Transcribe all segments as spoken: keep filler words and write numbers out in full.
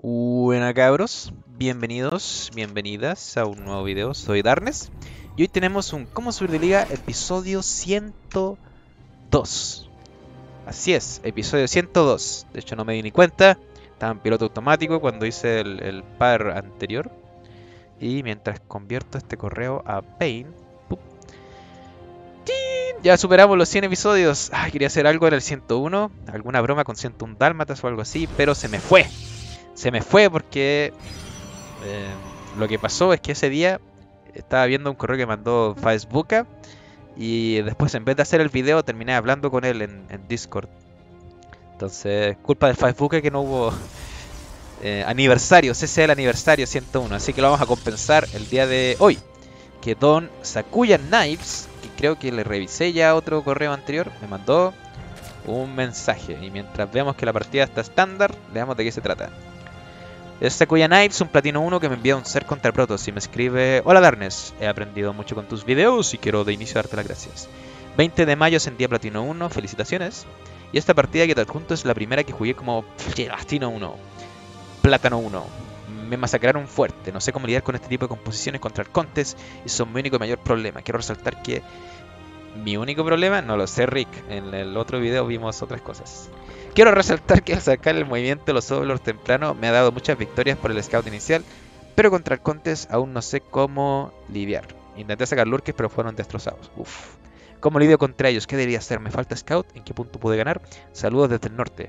Buena cabros, bienvenidos, bienvenidas a un nuevo video, soy Darnes y hoy tenemos un Cómo subir de liga episodio ciento dos. Así es, episodio ciento dos, de hecho no me di ni cuenta, estaba en piloto automático cuando hice el, el par anterior. Y mientras convierto este correo a Paint, ¡pup! ¡Tin! Ya superamos los cien episodios. Ay, quería hacer algo en el ciento uno, alguna broma con ciento uno Dálmatas o algo así, pero se me fue. Se me fue porque eh, lo que pasó es que ese día estaba viendo un correo que mandó Facebook y después en vez de hacer el video terminé hablando con él en, en Discord. Entonces, culpa del Facebook que no hubo eh, aniversario, C C el aniversario ciento uno, así que lo vamos a compensar el día de hoy. Que Don Sakuya Knives, que creo que le revisé ya otro correo anterior, me mandó un mensaje. Y mientras vemos que la partida está estándar, veamos de qué se trata. Es Sakuya Knives, un platino uno que me envía un ser contra Protoss y me escribe: Hola Darnes, he aprendido mucho con tus videos y quiero de inicio darte las gracias. veinte de mayo sentía platino uno, felicitaciones. Y esta partida que te adjunto es la primera que jugué como platino uno, plátano uno. Me masacraron fuerte, no sé cómo lidiar con este tipo de composiciones contra arcontes y son mi único y mayor problema. Quiero resaltar que mi único problema, no lo sé Rick, en el otro video vimos otras cosas. Quiero resaltar que al sacar el movimiento de los Overlords temprano me ha dado muchas victorias por el scout inicial, pero contra arcontes aún no sé cómo lidiar. Intenté sacar lurkes pero fueron destrozados. Uf. ¿Cómo lidio contra ellos? ¿Qué debería hacer? ¿Me falta scout? ¿En qué punto pude ganar? Saludos desde el norte.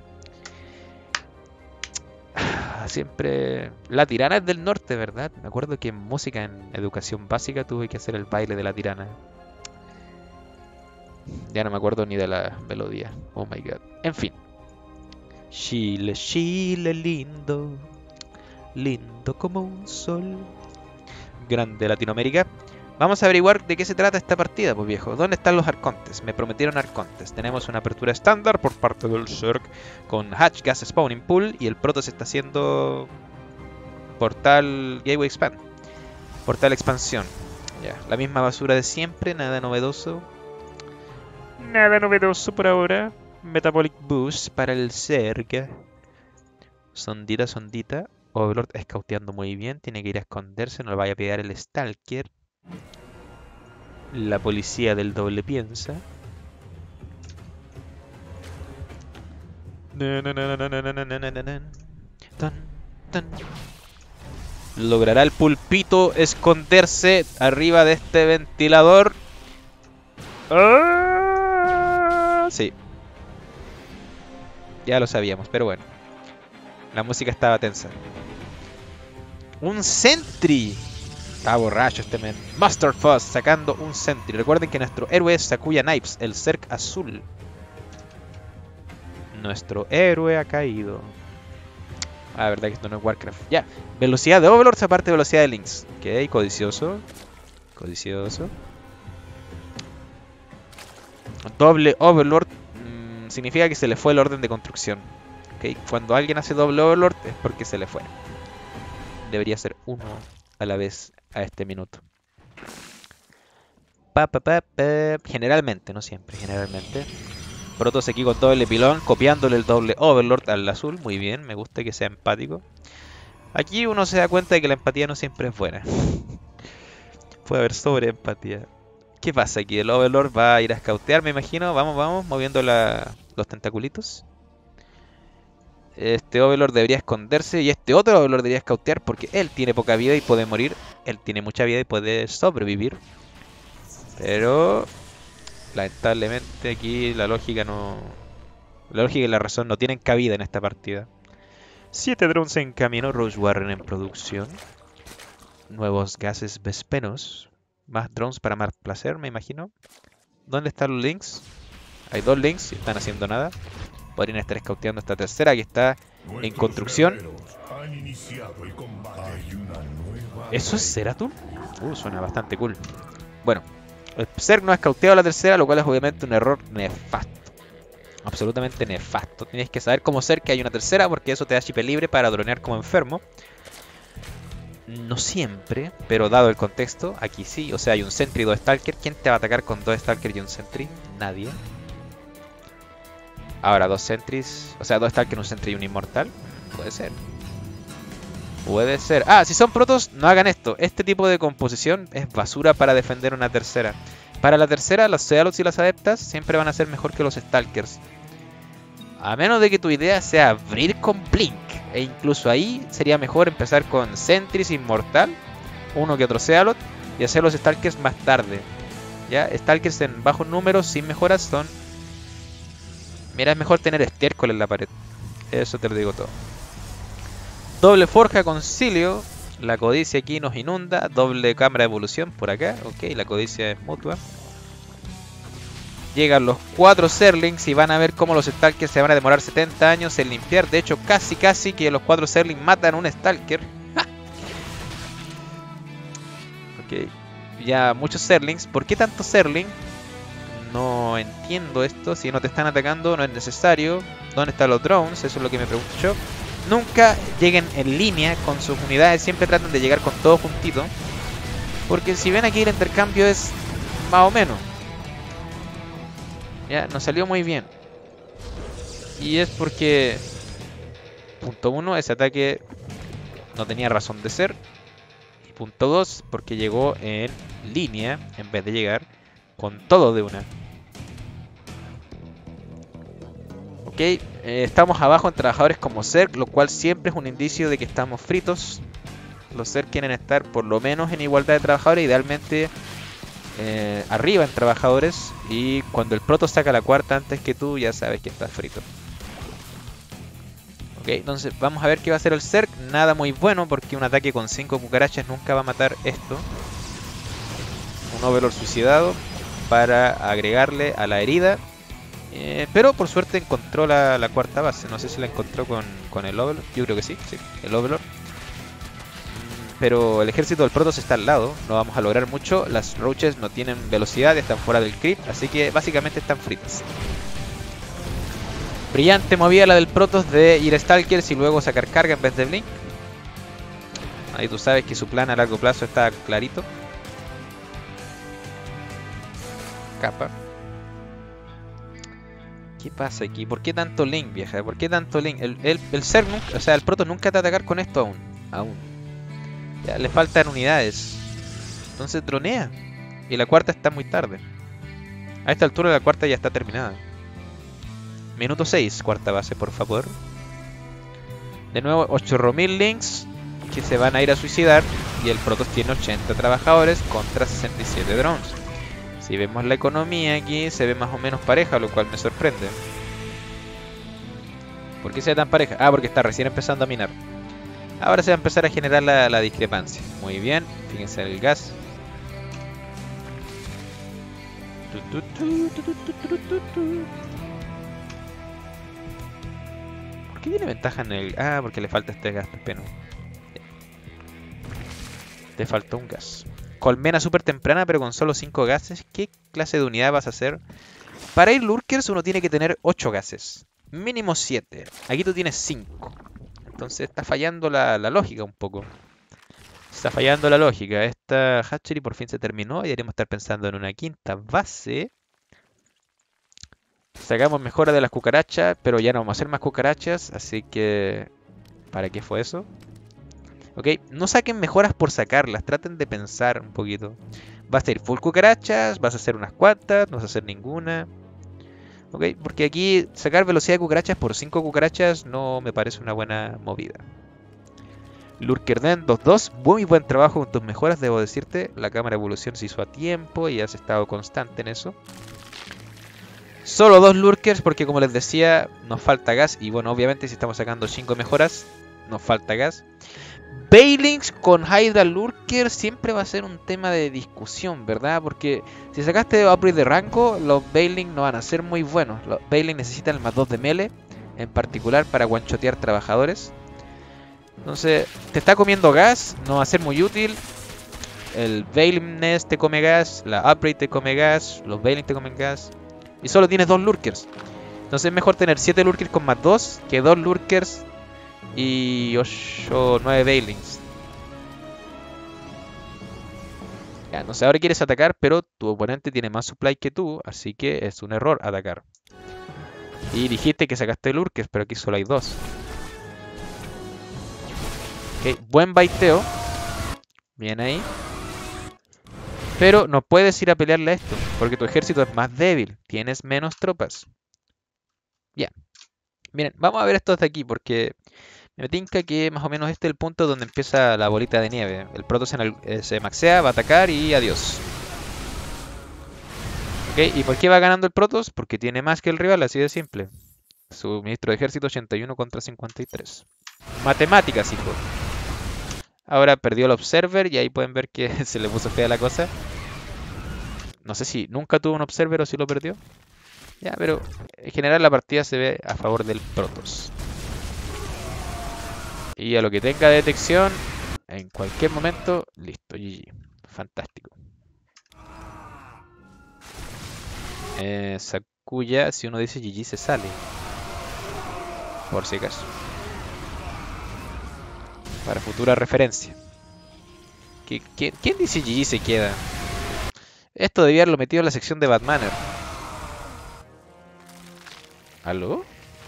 Siempre... La tirana es del norte, ¿verdad? Me acuerdo que en música, en educación básica, tuve que hacer el baile de la tirana. Ya no me acuerdo ni de la melodía. Oh my god. En fin. Chile, Chile lindo, lindo como un sol. Grande Latinoamérica. Vamos a averiguar de qué se trata esta partida, pues viejo. ¿Dónde están los arcontes? Me prometieron arcontes. Tenemos una apertura estándar por parte del Zerg con Hatch Gas Spawning Pool y el Protoss está haciendo Portal Gateway Expand. Portal Expansión. Ya, la misma basura de siempre, nada novedoso. Nada novedoso por ahora. Metabolic Boost para el Zerg. Sondita, sondita. Overlord escauteando muy bien. Tiene que ir a esconderse. No le vaya a pegar el Stalker. La policía del doble piensa. ¿Logrará el pulpito esconderse arriba de este ventilador? ¡Ah! Sí. Ya lo sabíamos, pero bueno. La música estaba tensa. ¡Un Sentry! Está borracho este men. Mustard Fuzz sacando un Sentry. Recuerden que nuestro héroe es Sakuya Knives, el Zerg azul. Nuestro héroe ha caído. Ah, verdad que esto no es Warcraft. Ya. Velocidad de Overlords aparte de velocidad de Lynx. Ok, codicioso. Codicioso. Doble Overlord mmm, significa que se le fue el orden de construcción. Okay. Cuando alguien hace doble Overlord es porque se le fue. Debería ser uno a la vez a este minuto. Pa, pa, pa, pa. Generalmente, no siempre, generalmente. Protoss aquí con doble pilón, copiándole el doble Overlord al azul. Muy bien, me gusta que sea empático. Aquí uno se da cuenta de que la empatía no siempre es buena. Puede haber sobre empatía. ¿Qué pasa aquí? El Overlord va a ir a scoutear, me imagino. Vamos, vamos, moviendo la, los tentaculitos. Este Overlord debería esconderse y este otro Overlord debería scoutear porque él tiene poca vida y puede morir. Él tiene mucha vida y puede sobrevivir. Pero lamentablemente aquí la lógica no... La lógica y la razón no tienen cabida en esta partida. Siete drones en camino, Rose Warren en producción. Nuevos gases vespenos. Más drones para más placer, me imagino. ¿Dónde están los links? Hay dos links y están haciendo nada. Podrían estar scouteando esta tercera que está en construcción. ¿Eso es Zeratul? Uh, suena bastante cool. Bueno, el Zerg no ha scouteado la tercera, lo cual es obviamente un error nefasto. Absolutamente nefasto. Tienes que saber como ser que hay una tercera porque eso te da chip libre para dronear como enfermo. No siempre, pero dado el contexto, aquí sí. O sea, hay un Sentry y dos Stalker. ¿Quién te va a atacar con dos Stalker y un Sentry? Nadie. Ahora, dos Sentries, o sea, dos Stalker, un Sentry y un Inmortal. Puede ser. Puede ser. Ah, si son protos, no hagan esto. Este tipo de composición es basura para defender una tercera. Para la tercera, los Zealots y las Adeptas siempre van a ser mejor que los Stalkers. A menos de que tu idea sea abrir con Blink. E incluso ahí sería mejor empezar con Sentries Inmortal, uno que otro Zealot, y hacer los Stalkers más tarde. Ya, Stalkers en bajos números, sin mejoras, son... Mira, es mejor tener estiércol en la pared. Eso te lo digo todo. Doble forja concilio. La codicia aquí nos inunda. Doble cámara de evolución por acá. Ok, la codicia es mutua. Llegan los cuatro Zerlings y van a ver cómo los Stalkers se van a demorar setenta años en limpiar. De hecho, casi casi que los cuatro Zerlings matan a un Stalker. Ok, ya muchos Zerlings. ¿Por qué tanto Zerling? No entiendo esto. Si no te están atacando, no es necesario. ¿Dónde están los drones? Eso es lo que me pregunto yo. Nunca lleguen en línea con sus unidades. Siempre traten de llegar con todo juntito. Porque si ven aquí el intercambio es más o menos. Ya, nos salió muy bien. Y es porque... Punto uno, ese ataque no tenía razón de ser. Y punto dos, porque llegó en línea en vez de llegar con todo de una. Ok, eh, estamos abajo en trabajadores como Zerg, lo cual siempre es un indicio de que estamos fritos. Los Zerg quieren estar por lo menos en igualdad de trabajadores, idealmente eh, arriba en trabajadores. Y cuando el proto saca la cuarta antes que tú, ya sabes que estás frito. Ok, entonces vamos a ver qué va a hacer el Zerg. Nada muy bueno, porque un ataque con cinco cucarachas nunca va a matar esto. Un Overlord suicidado para agregarle a la herida. Eh, pero por suerte encontró la, la cuarta base. No sé si la encontró con, con el Overlord. Yo creo que sí, sí, el Overlord. Pero el ejército del Protoss está al lado. No vamos a lograr mucho. Las Roaches no tienen velocidad, están fuera del crit. Así que básicamente están fritas. Brillante movida la del Protoss de ir a Stalkers y luego sacar carga en vez de Blink. Ahí tú sabes que su plan a largo plazo está clarito. Capa. ¿Qué pasa aquí? ¿Por qué tanto Link, vieja? ¿Por qué tanto Link? El, el, el Zerg nunca, o sea, el Protoss nunca te va a atacar con esto aún. Aún. Ya, le faltan unidades. Entonces dronea. Y la cuarta está muy tarde. A esta altura la cuarta ya está terminada. Minuto seis, cuarta base, por favor. De nuevo, ocho mil links que se van a ir a suicidar. Y el Protoss tiene ochenta trabajadores contra sesenta y siete drones. Si vemos la economía aquí, se ve más o menos pareja, lo cual me sorprende. ¿Por qué se ve tan pareja? Ah, porque está recién empezando a minar. Ahora se va a empezar a generar la, la discrepancia. Muy bien, fíjense en el gas. ¿Por qué tiene ventaja en el...? Ah, porque le falta este gas, pepeno. Te faltó un gas. Colmena súper temprana, pero con solo cinco gases. ¿Qué clase de unidad vas a hacer? Para ir Lurkers uno tiene que tener ocho gases. Mínimo siete. Aquí tú tienes cinco. Entonces está fallando la, la lógica un poco. Está fallando la lógica. Esta hatchery por fin se terminó. Y deberíamos estar pensando en una quinta base. Sacamos mejora de las cucarachas, pero ya no vamos a hacer más cucarachas. Así que... ¿para qué fue eso? Ok, no saquen mejoras por sacarlas, traten de pensar un poquito. ¿Vas a ir full cucarachas? ¿Vas a hacer unas cuantas? ¿No vas a hacer ninguna? Ok, porque aquí sacar velocidad de cucarachas por cinco cucarachas no me parece una buena movida. Lurkerden dos dos, muy buen trabajo con tus mejoras, debo decirte. La cámara de evolución se hizo a tiempo y has estado constante en eso. Solo dos Lurkers porque como les decía, nos falta gas. Y bueno, obviamente si estamos sacando cinco mejoras, nos falta gas. Bailings con Hydra Lurker siempre va a ser un tema de discusión, ¿verdad? Porque si sacaste upgrade de rango, los Bailings no van a ser muy buenos. Los Bailings necesitan el más dos de melee, en particular para guanchotear trabajadores. Entonces, te está comiendo gas, no va a ser muy útil. El Bailing Nest te come gas, la upgrade te come gas, los Bailings te comen gas. Y solo tienes dos Lurkers. Entonces es mejor tener siete Lurkers con más dos que dos Lurkers y ocho, nueve Bailings. Ya, no sé, ahora quieres atacar, pero tu oponente tiene más supply que tú, así que es un error atacar. Y dijiste que sacaste Lurkers, pero aquí solo hay dos. Ok, buen baiteo. Bien ahí. Pero no puedes ir a pelearle a esto, porque tu ejército es más débil. Tienes menos tropas. Ya. Miren, vamos a ver estos de aquí, porque me tinca que más o menos este es el punto donde empieza la bolita de nieve. El Protoss en el- eh, se maxea, va a atacar y adiós. Ok, ¿y por qué va ganando el Protoss? Porque tiene más que el rival, así de simple. Su ministro de ejército ochenta y uno contra cincuenta y tres. Matemáticas, hijo. Ahora perdió el Observer y ahí pueden ver que se le puso fea la cosa. No sé si nunca tuvo un Observer o si lo perdió. Ya, pero en general la partida se ve a favor del Protoss. Y a lo que tenga detección, en cualquier momento, listo, G G. Fantástico. Eh, Sakuya, si uno dice G G se sale. Por si acaso. Para futura referencia. ¿Qui- ¿Quién, quién dice G G se queda? Esto debía haberlo metido en la sección de Batmaner. ¿Aló?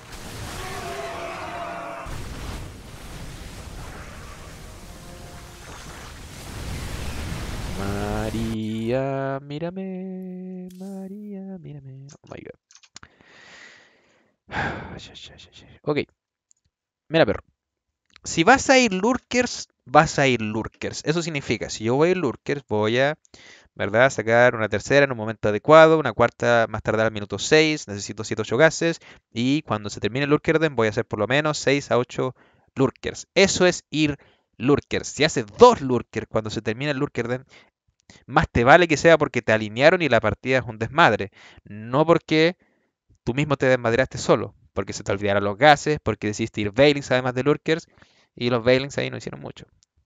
María, mírame. María, mírame. Oh my god. Ok. Mira, perro. Si vas a ir lurkers, vas a ir lurkers. Eso significa, si yo voy a ir lurkers, voy a, ¿verdad?, sacar una tercera en un momento adecuado, una cuarta más tardar al minuto seis, necesito siete ocho gases, y cuando se termine el lurkerden voy a hacer por lo menos seis a ocho lurkers. Eso es ir lurkers. Si haces dos lurkers cuando se termine el lurkerden, más te vale que sea porque te alinearon y la partida es un desmadre, no porque tú mismo te desmadraste solo, porque se te olvidaron los gases, porque decidiste ir Veilings además de lurkers, y los Veilings ahí no hicieron mucho.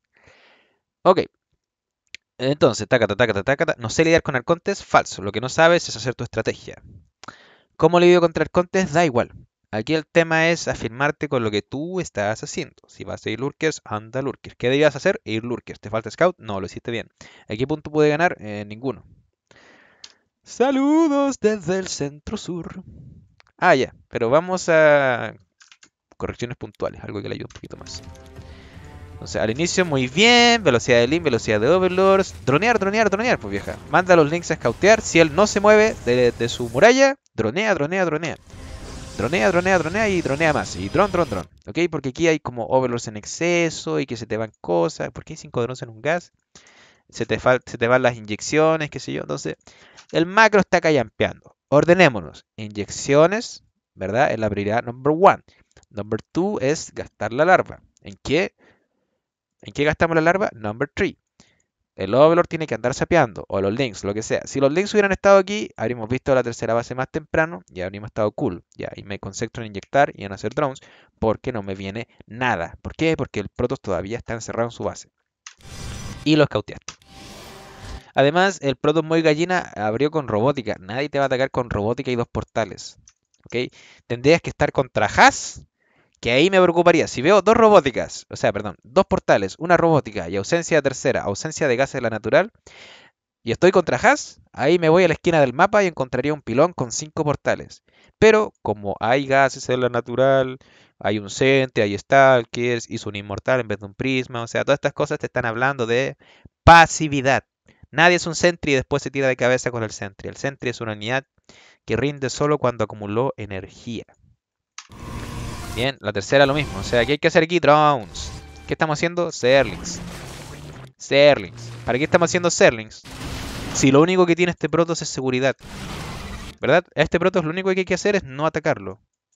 Ok, entonces, tacata, tacata, tacata. No sé lidiar con arcontes, falso. Lo que no sabes es hacer tu estrategia. ¿Cómo lidio contra arcontes? Da igual. Aquí el tema es afirmarte con lo que tú estás haciendo. Si vas a ir lurkers, anda lurkers. ¿Qué debías hacer? Ir lurkers. ¿Te falta scout? No, lo hiciste bien. ¿A qué punto pude ganar? Eh, ninguno. Saludos desde el centro sur. Ah, ya, pero vamos a correcciones puntuales, algo que le ayude un poquito más. Entonces, al inicio muy bien, velocidad de Link, velocidad de Overlords, dronear, dronear, dronear, pues vieja. Manda a los Links a scoutear, si él no se mueve de, de su muralla, dronea, dronea, dronea. Dronea, dronea, dronea y dronea más. Y dron, dron, dron. ¿Ok? Porque aquí hay como Overlords en exceso y que se te van cosas. ¿Por qué hay cinco drones en un gas? Se te, se te van las inyecciones, qué sé yo. Entonces, el macro está callampeando. Ordenémonos. Inyecciones, ¿verdad? Es la prioridad number one. Number two es gastar la larva. ¿En qué? ¿En qué gastamos la larva? Number three. El Overlord tiene que andar sapeando, o los Links, lo que sea. Si los Links hubieran estado aquí, habríamos visto la tercera base más temprano y habríamos estado cool. Ya, y me concentro en inyectar y en hacer drones, porque no me viene nada. ¿Por qué? Porque el Protoss todavía está encerrado en su base. Y lo escauteaste. Además, el Protoss muy gallina abrió con robótica. Nadie te va a atacar con robótica y dos portales. ¿Ok? Tendrías que estar contra Haas, que ahí me preocuparía. Si veo dos robóticas, o sea, perdón, dos portales, una robótica y ausencia de tercera, ausencia de gases de la natural, y estoy contra Haas, ahí me voy a la esquina del mapa y encontraría un pilón con cinco portales. Pero como hay gases en la natural, hay un Sentry, hay Stalkers, hizo un inmortal en vez de un prisma, o sea, todas estas cosas te están hablando de pasividad. Nadie es un Sentry y después se tira de cabeza con el Sentry. El Sentry es una unidad que rinde solo cuando acumuló energía. Bien, la tercera lo mismo. O sea, ¿qué hay que hacer aquí? Drones. ¿Qué estamos haciendo? Zerlings. Zerlings. ¿Para qué estamos haciendo Zerlings? Si lo único que tiene este Protoss es seguridad. ¿Verdad? A este Protoss lo único que hay que hacer es no atacarlo.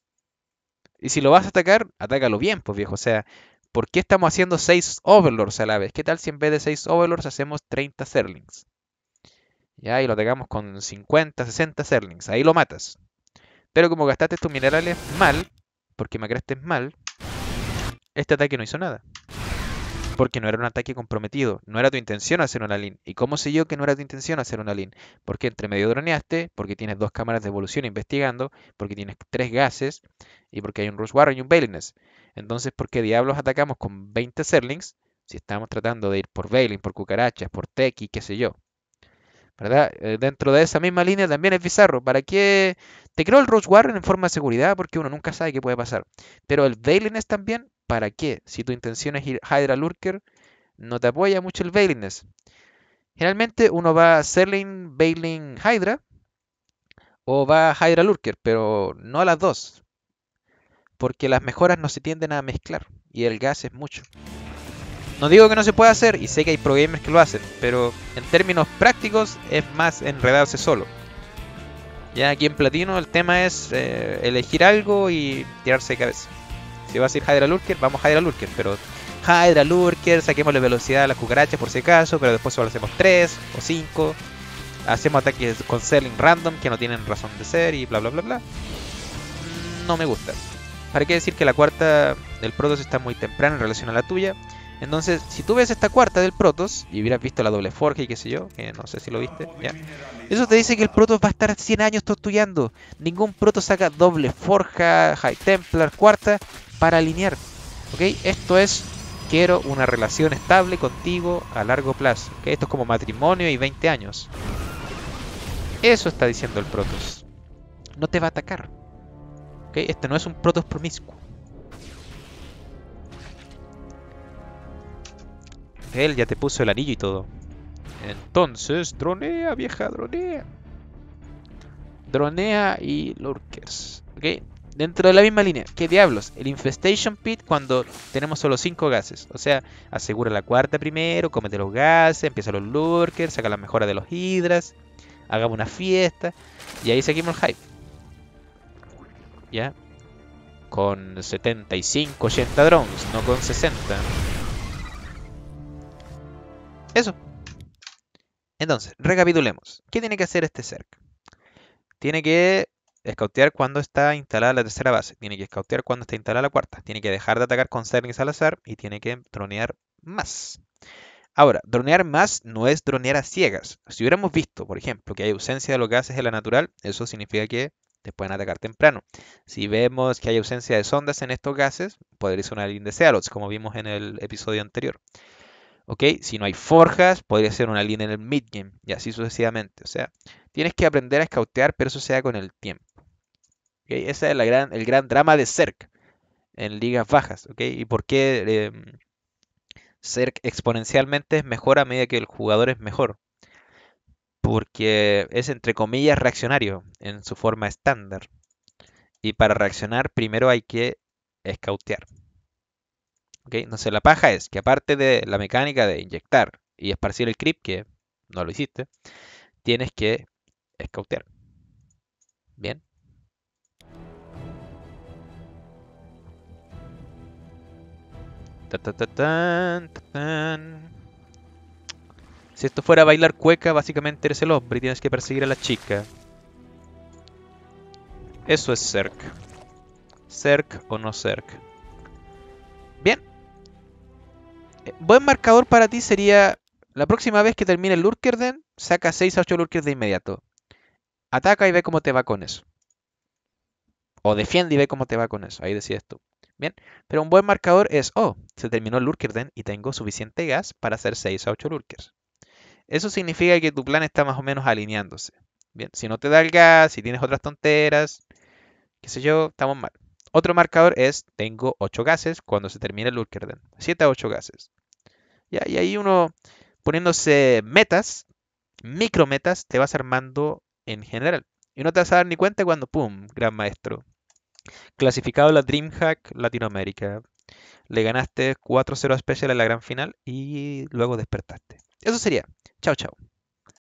Y si lo vas a atacar, atácalo bien, pues viejo. O sea, ¿por qué estamos haciendo seis Overlords a la vez? ¿Qué tal si en vez de seis Overlords hacemos treinta Zerlings? Ya, y lo atacamos con cincuenta, sesenta Zerlings. Ahí lo matas. Pero como gastaste tus minerales mal, porque macraste mal, este ataque no hizo nada. Porque no era un ataque comprometido. No era tu intención hacer una lean. ¿Y cómo sé yo que no era tu intención hacer una lean? Porque entre medio droneaste, porque tienes dos cámaras de evolución investigando, porque tienes tres gases, y porque hay un Rush Warren y un Baliness. Entonces, ¿por qué diablos atacamos con veinte Zerlings si estamos tratando de ir por Veiling, por cucarachas, por Teki, qué sé yo? ¿Verdad? Eh, dentro de esa misma línea también es bizarro. ¿Para qué? Te creo el Rush Warren en forma de seguridad porque uno nunca sabe qué puede pasar. Pero el Baliness también, ¿Para qué? Si tu intención es ir Hydra Lurker, no te apoya mucho el Veiliness. Generalmente uno va a Zerling, Veiling, Hydra o va a Hydra Lurker, pero no a las dos, porque las mejoras no se tienden a mezclar y el gas es mucho. No digo que no se pueda hacer, y sé que hay pro gamers que lo hacen, pero en términos prácticos es más enredarse solo. Ya aquí en Platino el tema es eh, elegir algo y tirarse de cabeza. Si vas a ir Hydra Lurker, vamos Hydra Lurker, pero Hydra Lurker, saquémosle velocidad a las cucarachas por si acaso, pero después solo hacemos tres o cinco. Hacemos ataques con Zerling random que no tienen razón de ser y bla bla bla bla. No me gusta. ¿Para qué decir que la cuarta del Protoss está muy temprana en relación a la tuya? Entonces, si tú ves esta cuarta del Protoss y hubieras visto la doble forja y qué sé yo, que no sé si lo viste, ya. Eso te dice que el Protoss va a estar cien años tortullando. Ningún Protoss saca doble forja, High Templar, cuarta para alinear. ¿Ok? Esto es, quiero una relación estable contigo a largo plazo. ¿Ok? Esto es como matrimonio y veinte años. Eso está diciendo el Protoss. No te va a atacar. ¿Ok? Este no es un Protoss promiscuo. Él ya te puso el anillo y todo. Entonces, dronea, vieja, dronea. Dronea y lurkers. ¿Ok? Dentro de la misma línea. ¿Qué diablos? El Infestation Pit cuando tenemos solo cinco gases. O sea, asegura la cuarta primero, cómete los gases, empieza los lurkers, saca las mejoras de los hidras, hagamos una fiesta. Y ahí seguimos el hype. ¿Ya? Con setenta y cinco, ochenta drones, no con sesenta. Eso. Entonces, recapitulemos. ¿Qué tiene que hacer este Zerg? Tiene que escautear cuando está instalada la tercera base. Tiene que escautear cuando está instalada la cuarta. Tiene que dejar de atacar con Zerglings al azar y tiene que dronear más. Ahora, dronear más no es dronear a ciegas. Si hubiéramos visto, por ejemplo, que hay ausencia de los gases en la natural, eso significa que te pueden atacar temprano. Si vemos que hay ausencia de sondas en estos gases, podría ser una línea de Cealots, como vimos en el episodio anterior. ¿Ok? Si no hay forjas, podría ser una línea en el mid-game, y así sucesivamente. O sea, tienes que aprender a escautear, pero eso se da con el tiempo. ¿Ok? Ese es la gran, el gran drama de Zerg en ligas bajas. ¿Ok? Y por qué eh, Zerg exponencialmente es mejor a medida que el jugador es mejor. Porque es entre comillas reaccionario en su forma estándar. Y para reaccionar primero hay que escautear. ¿Ok? Entonces la paja es que aparte de la mecánica de inyectar y esparcir el creep, que no lo hiciste, tienes que escautear. Bien. Ta, ta, ta, tan, ta, tan. Si esto fuera bailar cueca, básicamente eres el hombre y tienes que perseguir a la chica. Eso es Zerg. Zerg o no Zerg. Bien. Eh, Buen marcador para ti sería la próxima vez que termine el Lurkerden, saca seis a ocho Lurkers de inmediato. Ataca y ve cómo te va con eso. O defiende y ve cómo te va con eso. Ahí decides tú. Bien. Pero un buen marcador es, oh, se terminó el Lurkerden y tengo suficiente gas para hacer seis a ocho Lurkers. Eso significa que tu plan está más o menos alineándose. Bien, si no te da el gas, si tienes otras tonteras, qué sé yo, estamos mal. Otro marcador es, tengo ocho gases cuando se termine el Lurkerden. siete a ocho gases. Ya, y ahí uno poniéndose metas, micrometas, te vas armando en general. Y no te vas a dar ni cuenta cuando, ¡pum!, gran maestro. Clasificado a la DreamHack Latinoamérica. Le ganaste cuatro cero a Special en la gran final y luego despertaste. Eso sería. Chao, chao.